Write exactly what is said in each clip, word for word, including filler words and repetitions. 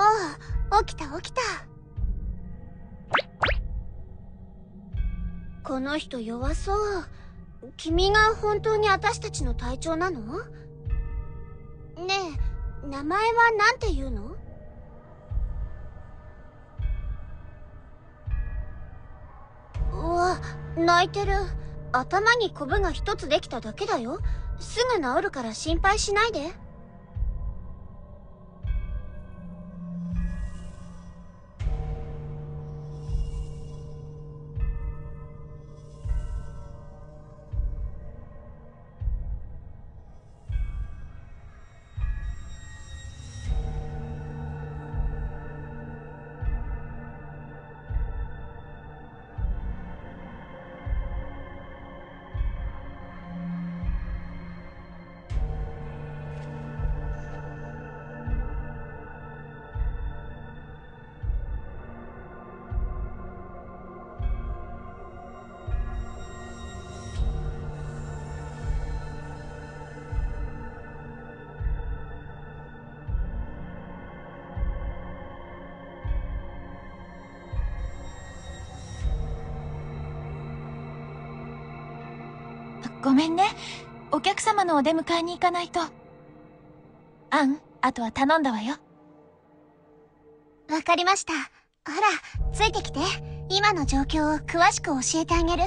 ああ、起きた起きた。この人弱そう。君が本当に私たちの隊長なの？ねえ、名前はなんて言うの？うわ、泣いてる。頭にコブが一つできただけだよ。すぐ治るから心配しないで。 ごめんね。お客様のお出迎えに行かないと。アン、あとは頼んだわよ。 わかりました。ほら、ついてきて。今の状況を詳しく教えてあげる。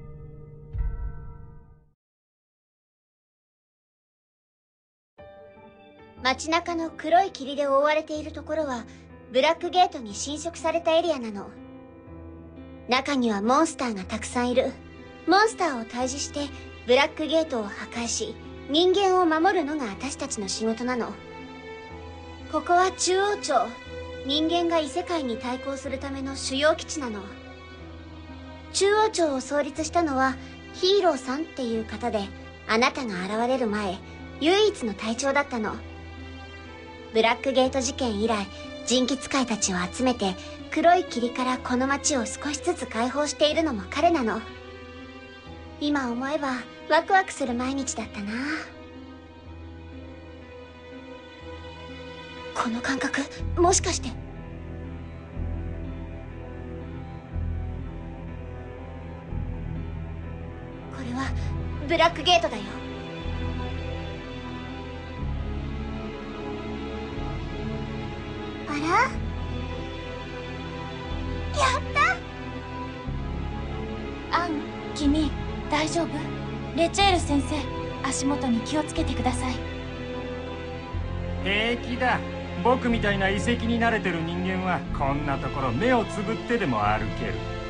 街中の黒い霧で覆われているところは、ブラックゲートに侵食されたエリアなの。中にはモンスターがたくさんいる。モンスターを退治して、ブラックゲートを破壊し、人間を守るのが私たちの仕事なの。ここは中央町。人間が異世界に対抗するための主要基地なの。中央町を創立したのは、ヒーローさんっていう方で、あなたが現れる前、唯一の隊長だったの。ブラックゲート事件以来、人気使いたちを集めて、黒い霧からこの街を少しずつ解放しているのも彼なの。今思えばワクワクする毎日だったな。この感覚、もしかして。これはブラックゲートだよ。あら？やった！ アン、君大丈夫？レチェール先生、足元に気をつけてください。 平気だ。僕みたいな遺跡に慣れてる人間はこんなところ目をつぶってでも歩ける。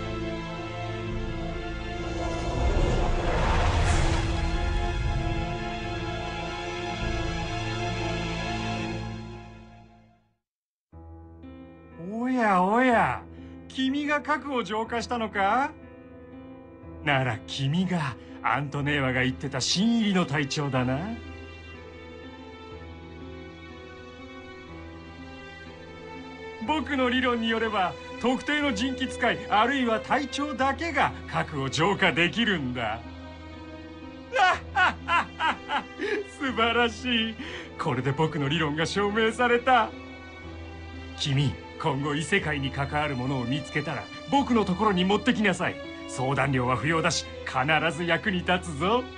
おやおや、君が核を浄化したのか？なら君がアントネーワが言ってた新入りの隊長だな。僕の理論によれば特定の人気使いあるいは隊長だけが核を浄化できるんだ。素晴らしい。これで僕の理論が証明された。君、今後異世界に関わるものを見つけたら僕のところに持ってきなさい。相談料は不要だし必ず役に立つぞ。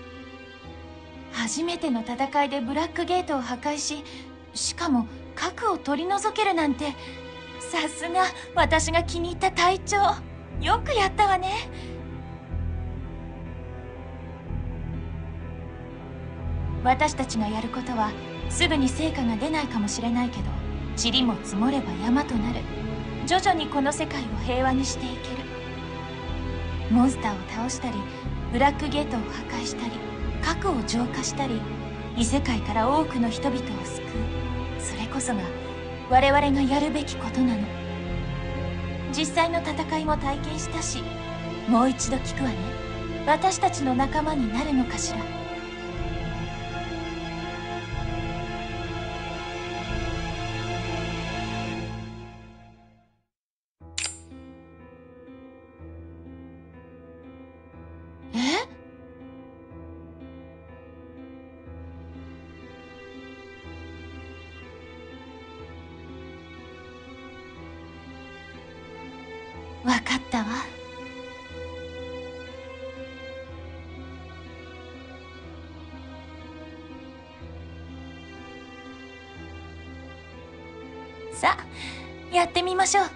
初めての戦いでブラックゲートを破壊し、しかも核を取り除けるなんて、さすが私が気に入った隊長。よくやったわね。私たちがやることはすぐに成果が出ないかもしれないけど、塵も積もれば山となる。徐々にこの世界を平和にしていける。モンスターを倒したり、ブラックゲートを破壊したり、核を浄化したり、異世界から多くの人々を救う。それこそが我々がやるべきことなの。実際の戦いも体験したし、もう一度聞くわね。私たちの仲間になるのかしら。え？ わかったわ。さあ、やってみましょう。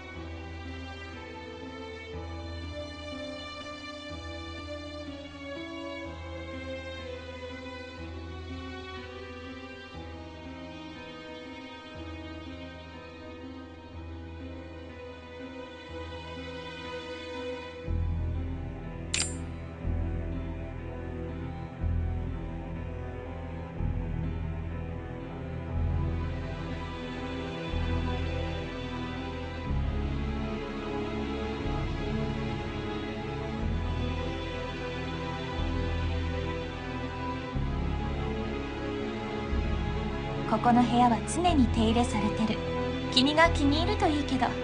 ここの部屋は常に手入れされてる。君が気に入るといいけど。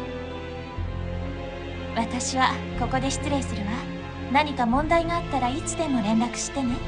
私はここで失礼するわ。何か問題があったらいつでも連絡してね。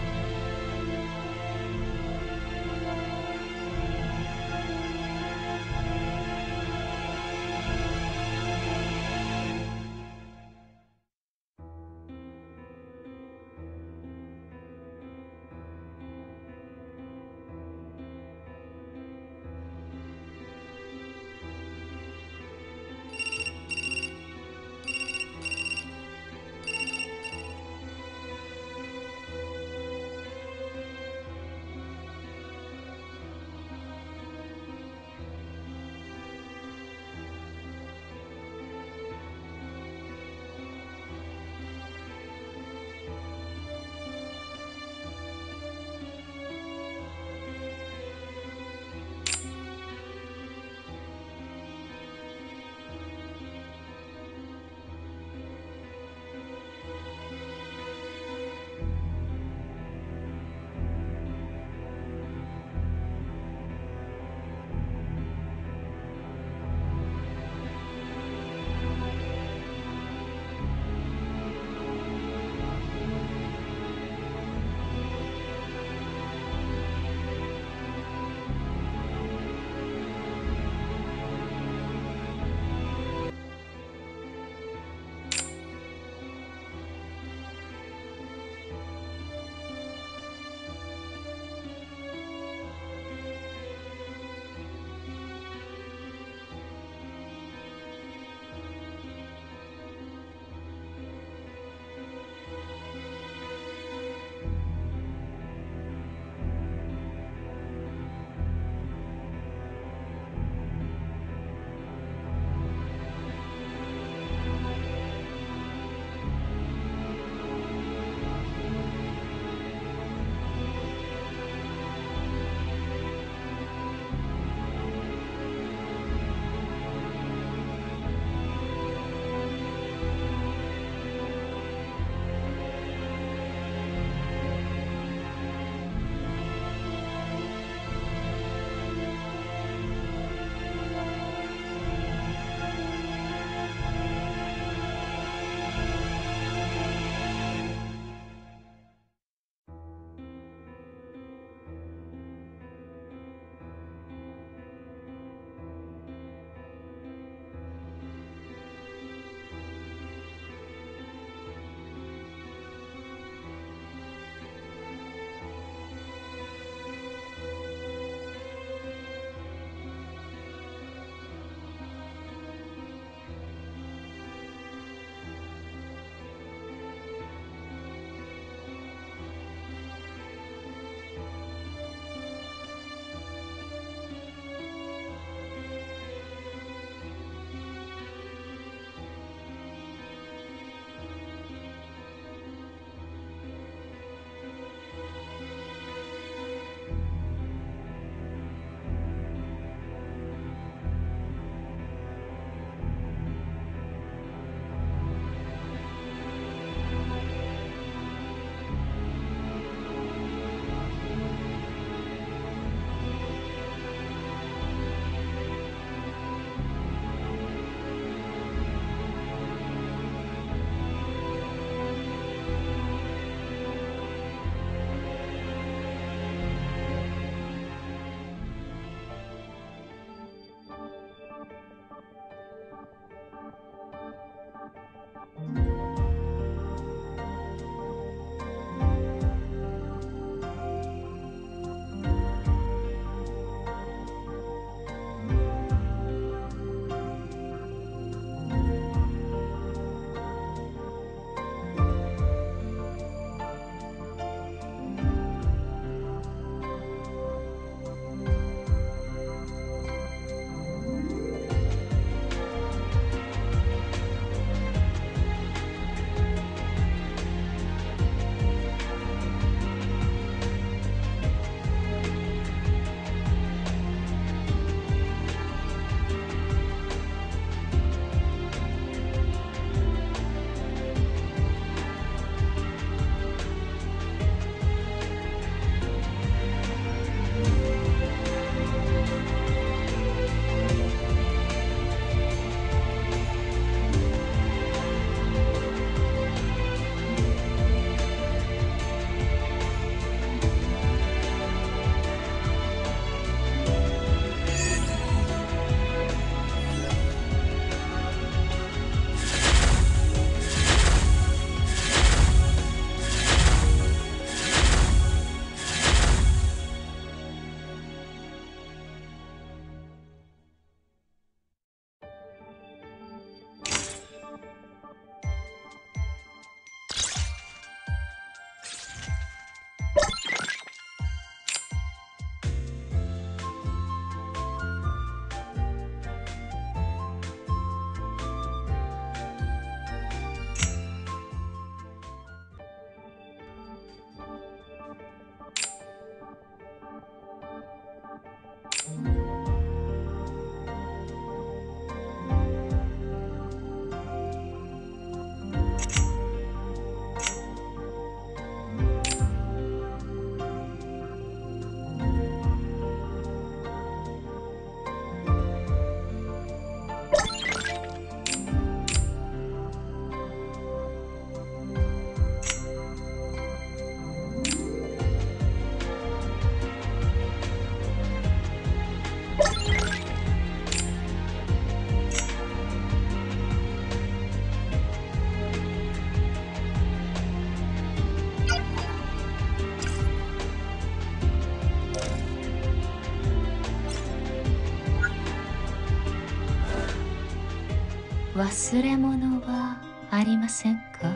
忘れ物はありませんか？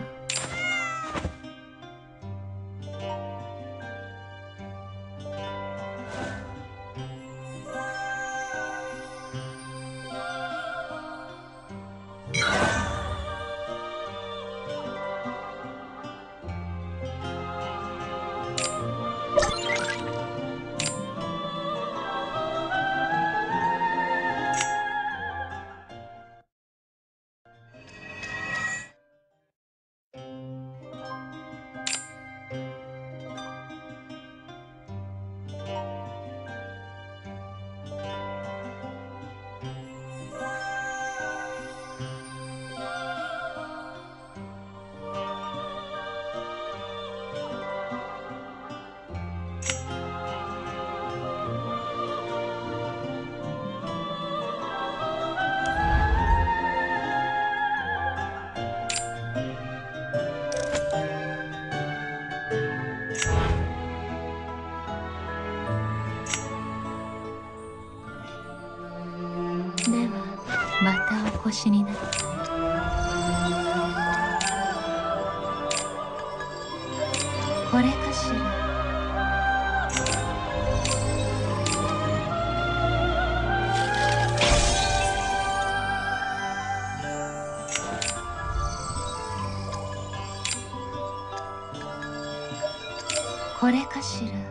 ではまたお越しになってこれかしら？これかしら？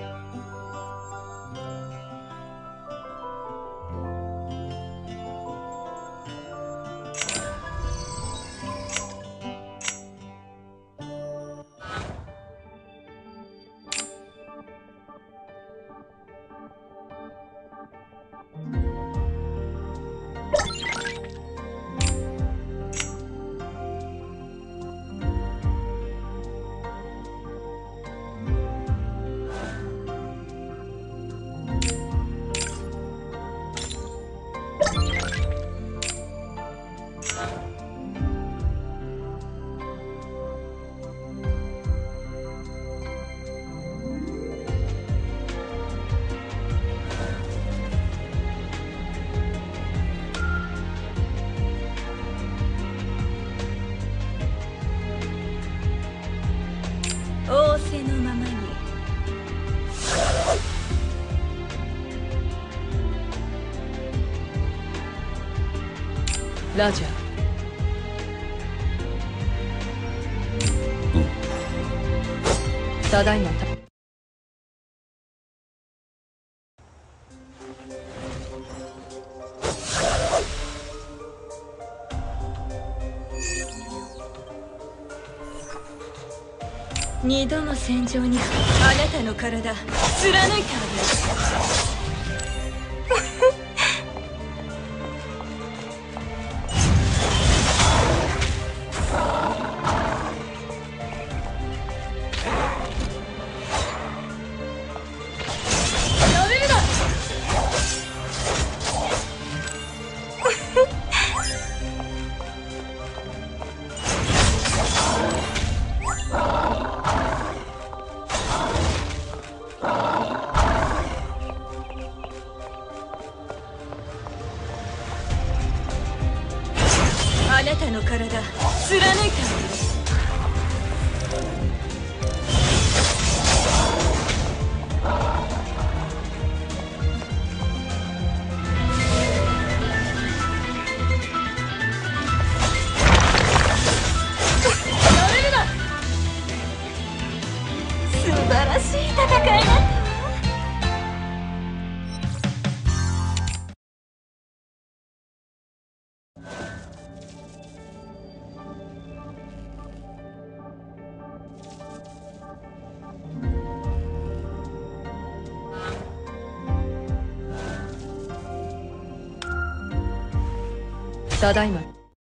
仰せのままに。ラジャー。うん、ただいま。二度も戦場にあなたの体貫いたわよ。あなたの体貫いたわよ。素晴らしい戦いだったわ。ただいま。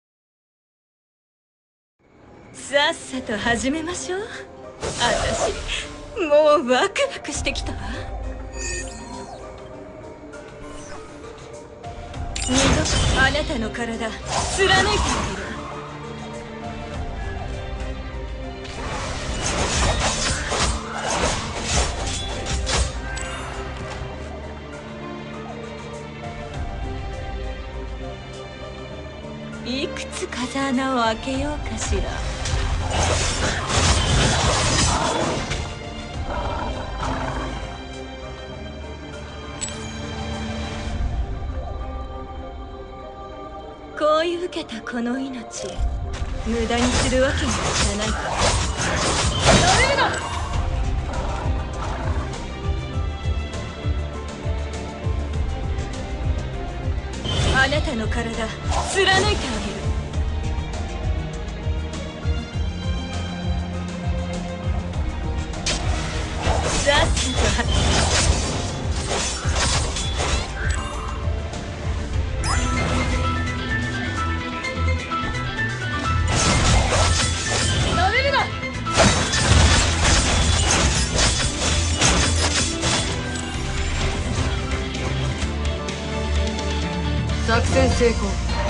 さっさと始めましょう。私もうワクワクしてきたわ。二度あなたの体貫いたわよ。 いくつ風穴を開けようかしら。こういう受けたこの命無駄にするわけにはいかないから。やめるな。あなたの体貫いてあげる。さっさとなめるな。作戦成功。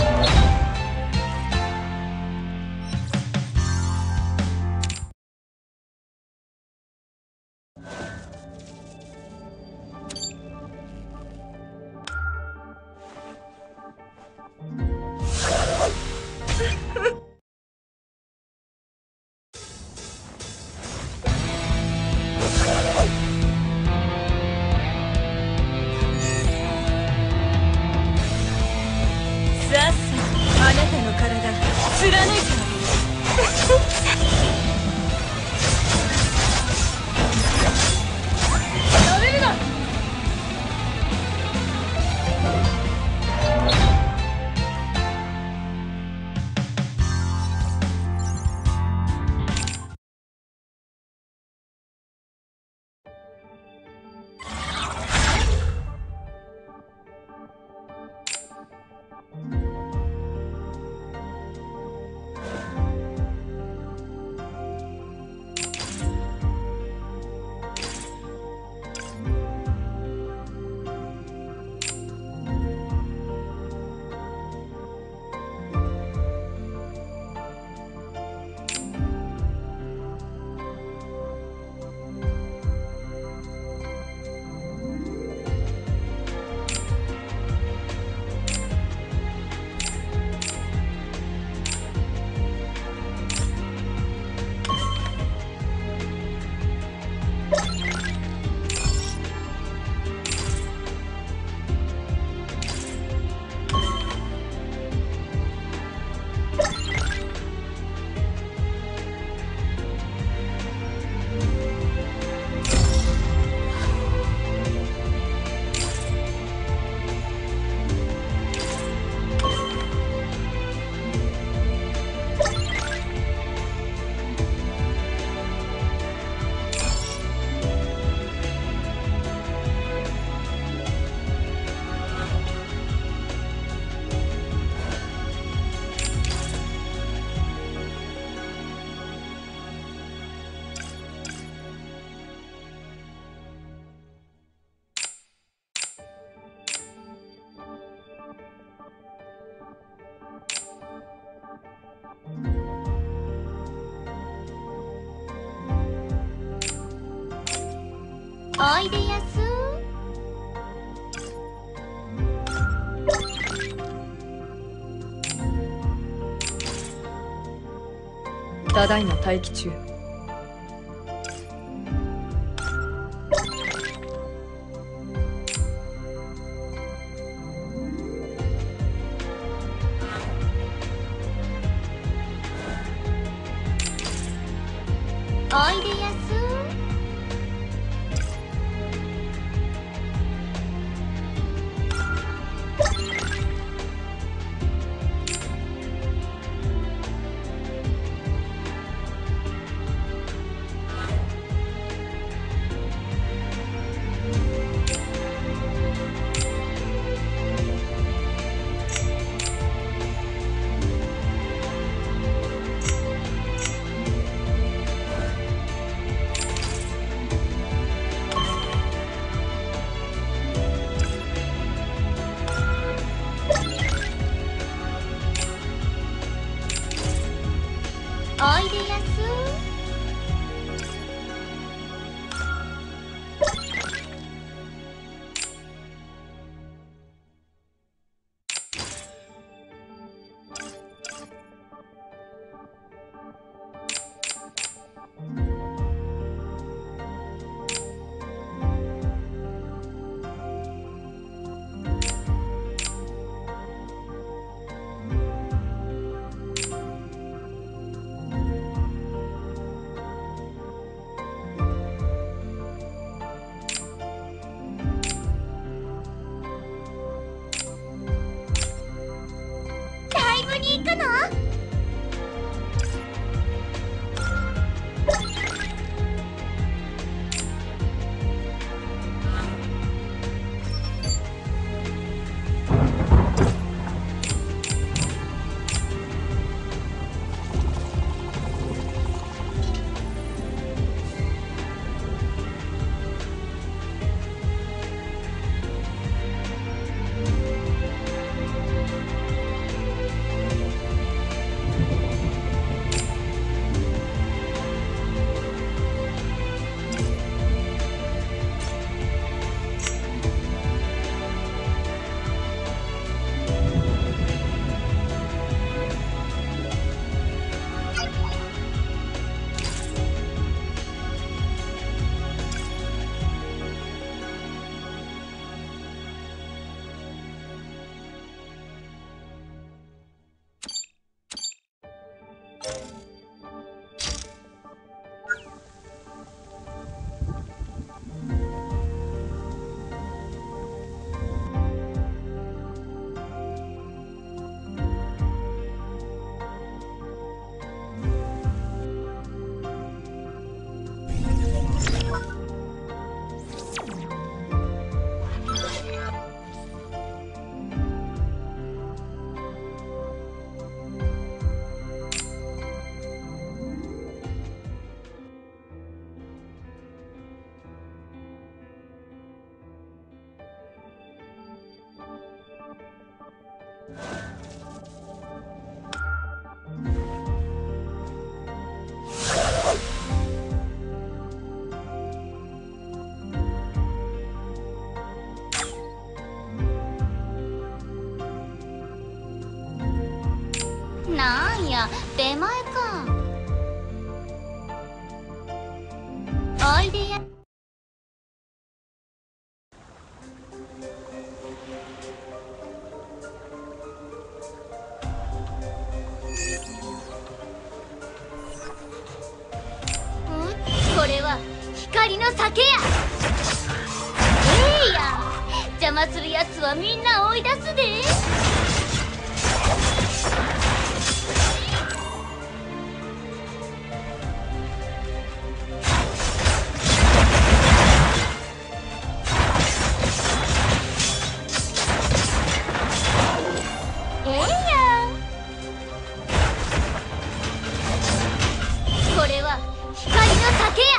あなたの体貫いてあげる。やめるな。 おいでやす。 ただいま待機中。 おいでやす。おいでやす。 こに行くの？なんや、出前か。おいでや。これは光の酒や。ええやん、邪魔するやつはみんな追い出すで。ええやん、これは光の酒や。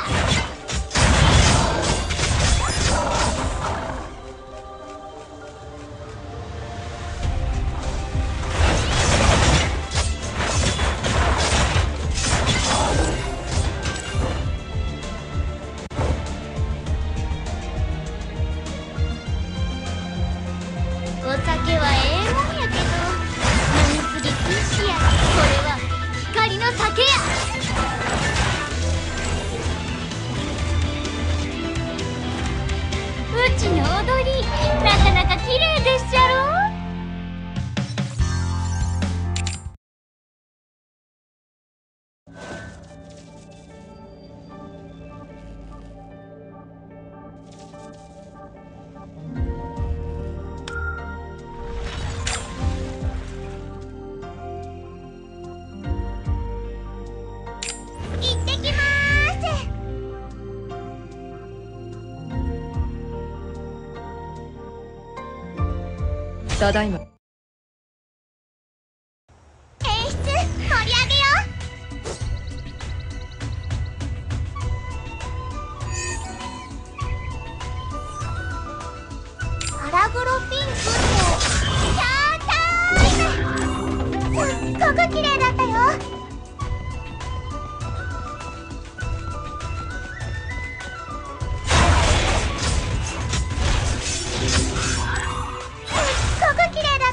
お酒はええもんやけど飲みすぎ禁止や。これは光の酒や。うちの踊りなかなか綺麗でっしゃろ。行ってきまーす。 ただいま。 演出盛り上げよう。アラグロピンクってシャータイム。すっごく綺麗だったよ。すっごく綺麗だ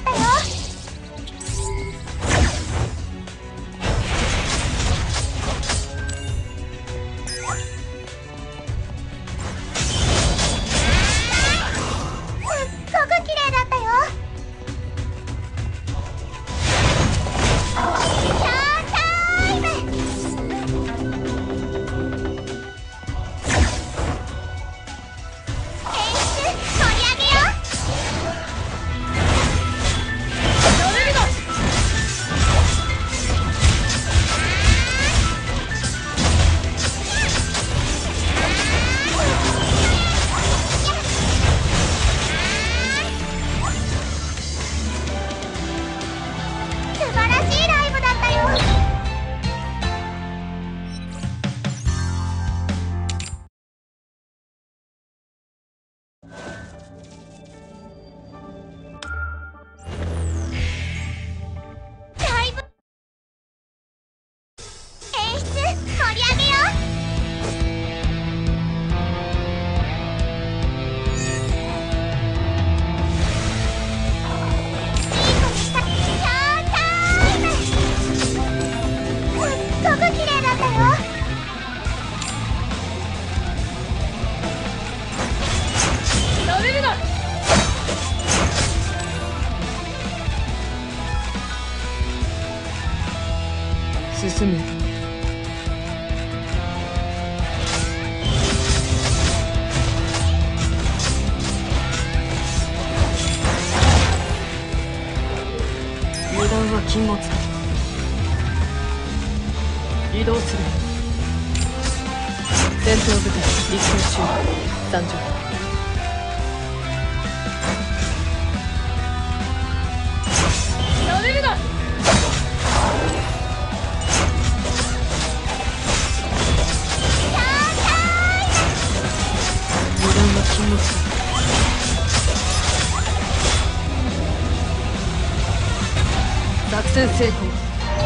進む。油断は禁物だ。移動する。戦闘部隊立行中参上。やめるな。油断は禁物だ。作戦成功。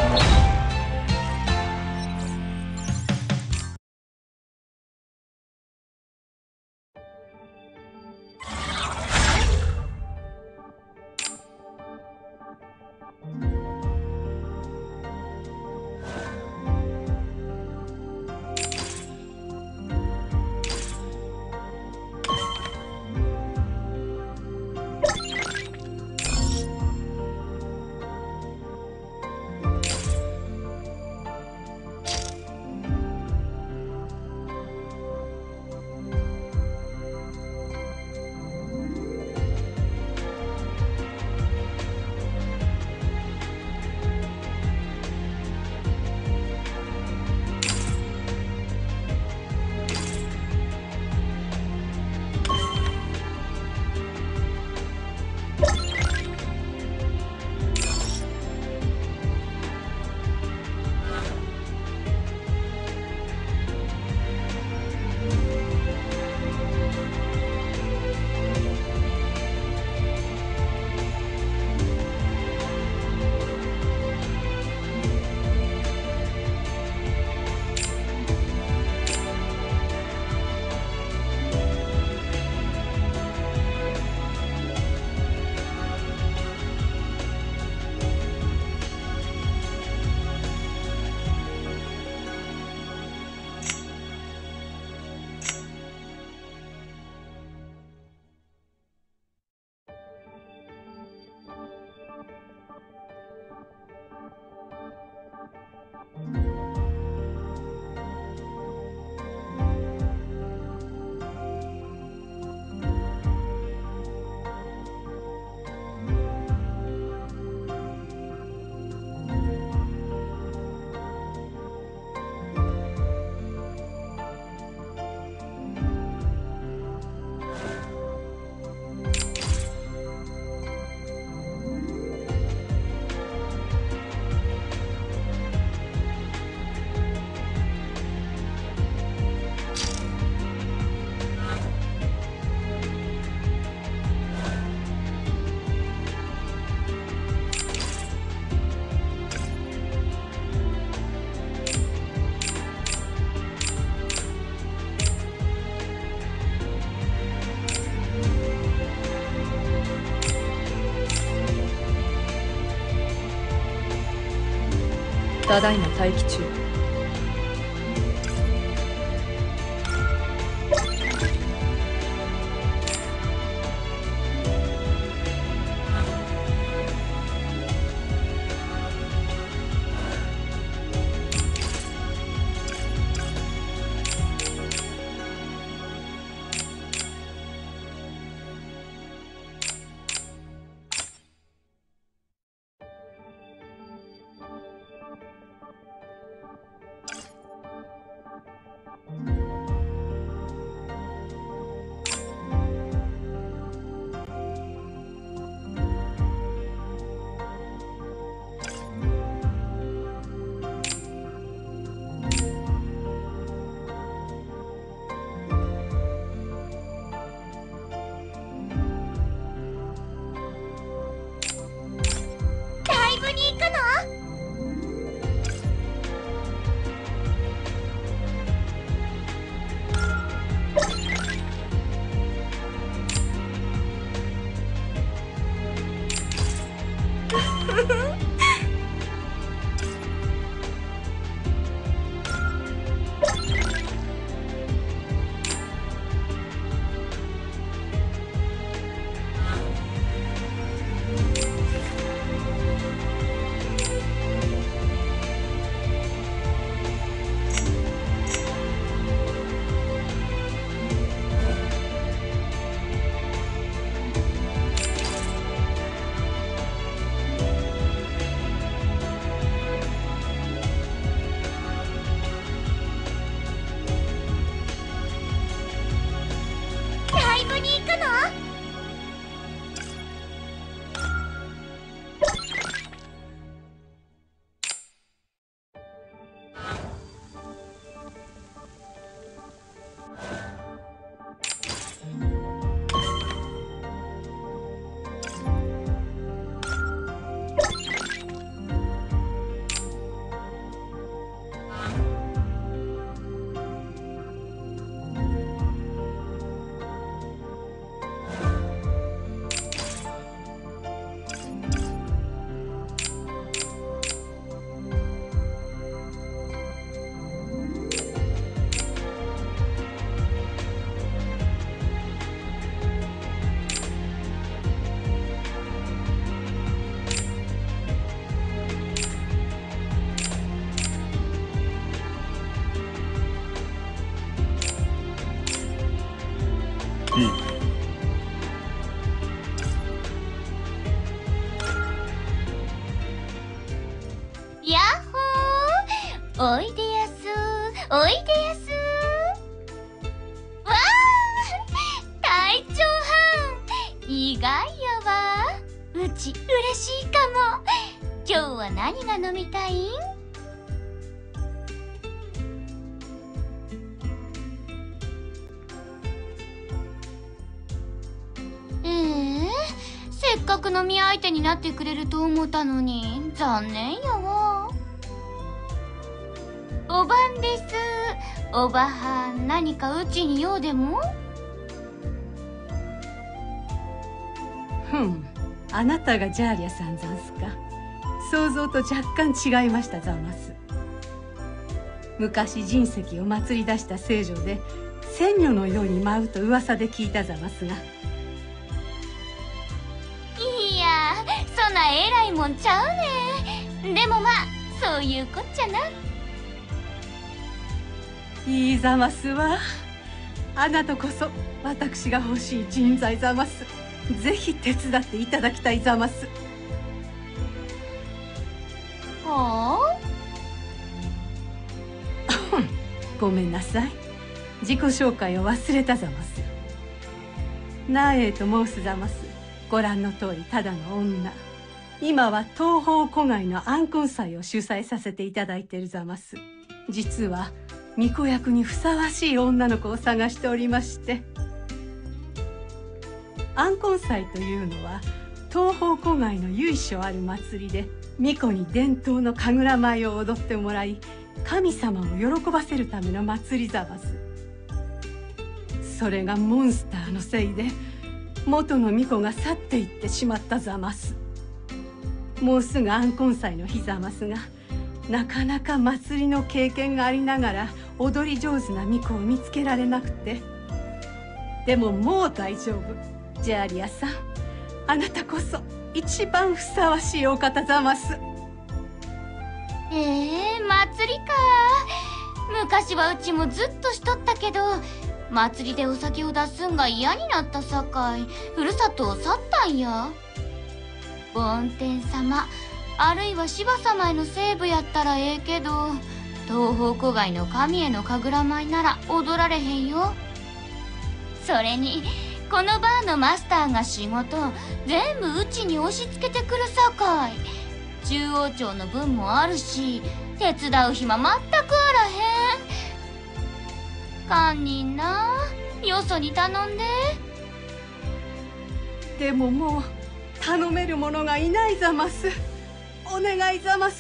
ただいま待機中。 おいでやすおいでやす。わあ、隊長班意外やわ。うち嬉しいかも。今日は何が飲みたいん？ええ、せっかく飲み相手になってくれると思ったのに残念やわ。おばんです。おばはん、何かうちに用でも？ ふん、あなたがジャーリアさんざんすか。想像と若干違いましたざます。昔人石を祭り出した聖女で仙女のように舞うと噂で聞いたざますが。 いや、そんなえらいもんちゃうね。でもまあそういうこっちゃな。 いいざますわ。あなたこそ私が欲しい人材ざます。ぜひ手伝っていただきたいざます。 はあ？ ごめんなさい。自己紹介を忘れたざます。ナエと申すざます。ご覧の通りただの女。今は東方古外の安魂祭を主催させていただいているざます。実は巫女役にふさわしい女の子を探しておりまして。安魂祭というのは東方古外の由緒ある祭りで、巫女に伝統の神楽舞を踊ってもらい神様を喜ばせるための祭りざます。それがモンスターのせいで元の巫女が去っていってしまったざます。もうすぐ安魂祭の日ざますが、なかなか祭りの経験がありながら踊り上手な巫女を見つけられなくて。でももう大丈夫。ジャーリアさん、あなたこそ一番ふさわしいお方ざます。 ええ、祭りか。昔はうちもずっとしとったけど、祭りでお酒を出すんが嫌になったさかい、ふるさとを去ったんや。梵天様、あるいは芝様へのセーブやったらええけど、東方古外の神への神楽舞なら踊られへんよ。それにこのバーのマスターが仕事全部うちに押し付けてくるさかい、中央町の分もあるし手伝う暇全くあらへん。堪忍な、よそに頼んで。 でももう頼める者がいないざます。お願いざます。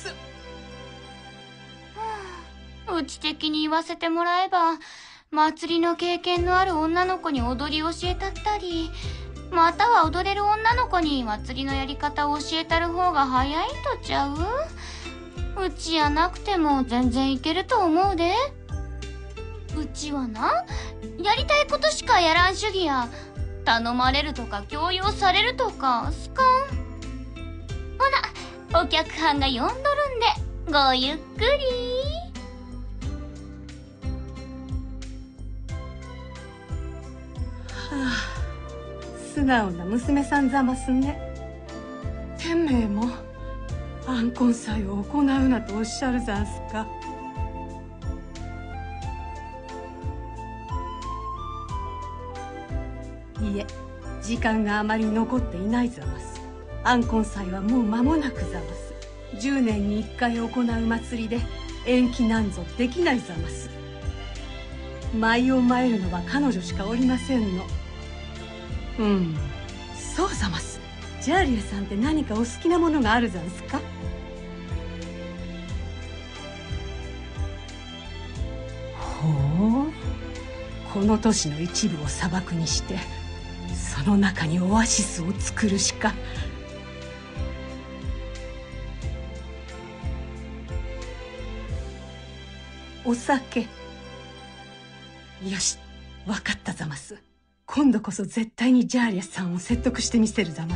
うち的に言わせてもらえば、祭りの経験のある女の子に踊り教えたったり、または踊れる女の子に祭りのやり方を教えたる方が早いとちゃう？うちやなくても全然いけると思うで。うちはな、やりたいことしかやらん主義や。頼まれるとか強要されるとかすかん。ほな、お客はんが呼んどるんでごゆっくり。 はあ、素直な娘さんざますね。てめえも安魂祭を行うなとおっしゃるざんすか。いえ、時間があまり残っていないざます。安魂祭はもう間もなくざます。じゅうねんにいっかい行う祭りで延期なんぞできないざます。舞を舞えるのは彼女しかおりませんの。うん、そうざます。ジャーリアさんって何かお好きなものがあるざんすか？ほう、この都市の一部を砂漠にしてその中にオアシスを作るしか。お酒。よし、わかったざます。今度こそ絶対にジャーリアさんを説得してみせるざます。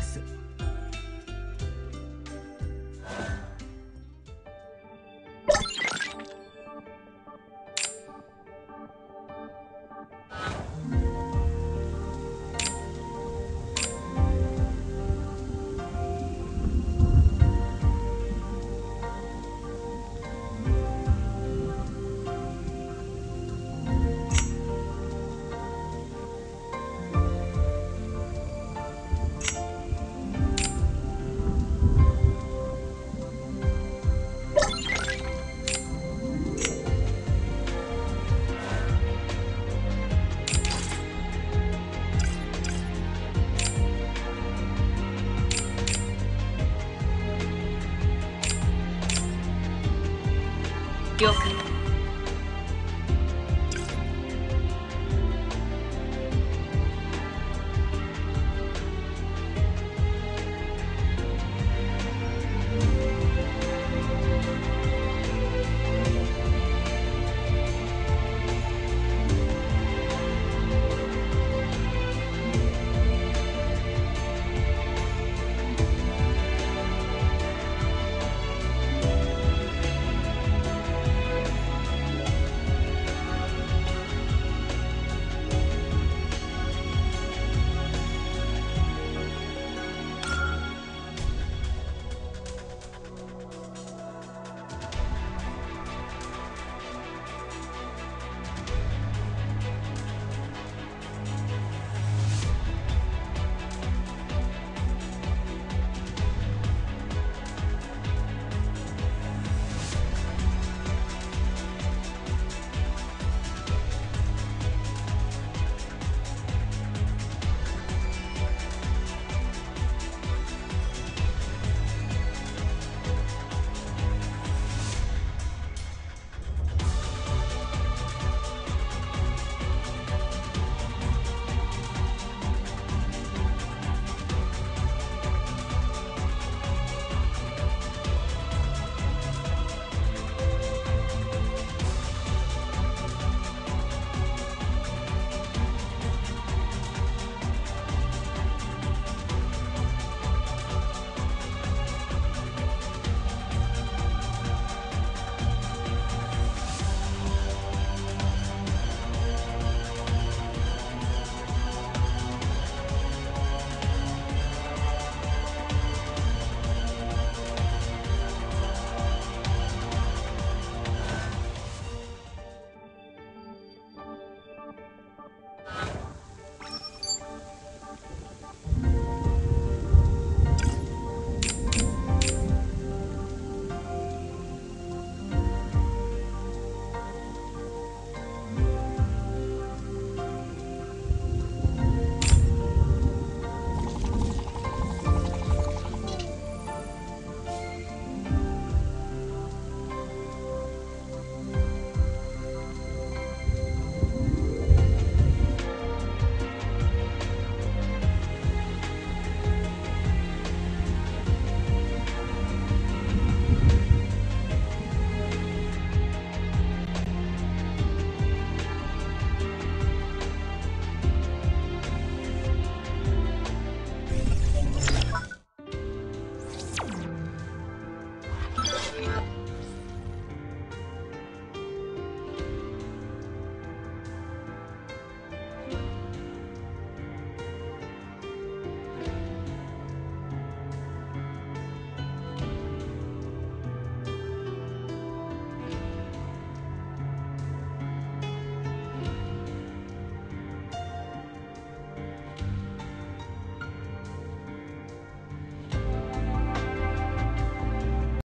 了解。